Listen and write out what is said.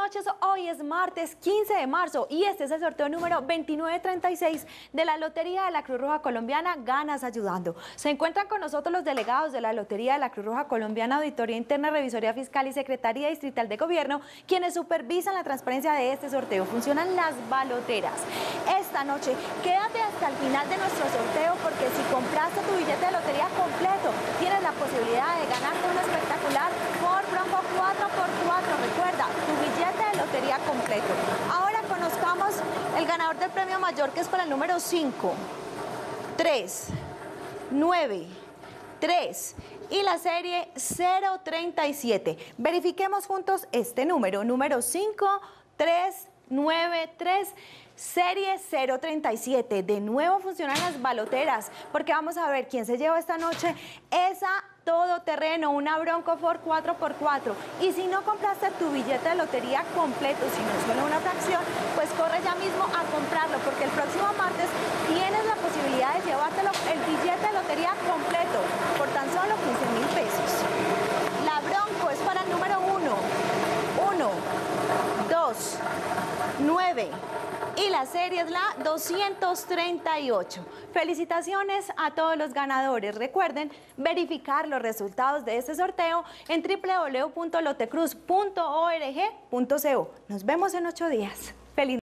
noches, hoy es martes 15 de marzo y este es el sorteo número 2936 de la Lotería de la Cruz Roja Colombiana Ganas Ayudando. Se encuentran con nosotros los delegados de la Lotería de la Cruz Roja Colombiana, Auditoría Interna, Revisoría Fiscal y Secretaría Distrital de Gobierno, quienes supervisan la transparencia de este sorteo. Funcionan las baloteras. Esta noche, quédate hasta el final de nuestro sorteo porque si compraste tu billete de lotería completo, tienes la posibilidad de ganarte un espectacular Ford Bronco 4x4. Recuerda, tu billete de lotería completo. Ahora conozcamos el ganador del premio mayor, que es para el número 5, 3, 9, 3 y la serie 037. Verifiquemos juntos este número 5393, serie 037. De nuevo funcionan las baloteras porque vamos a ver quién se lleva esta noche esa todoterreno, una Bronco Ford 4x4. Y si no compraste tu billete de lotería completo, si no es solo una fracción, pues corre ya mismo a comprarlo porque el próximo martes tienes la posibilidad de llevártelo el billete de lotería completo por tan solo 15.000 pesos. La Bronco es para el número 1, 2, 9 y la serie es la 238. Felicitaciones a todos los ganadores. Recuerden verificar los resultados de este sorteo en www.lotecruz.org.co. Nos vemos en 8 días. Feliz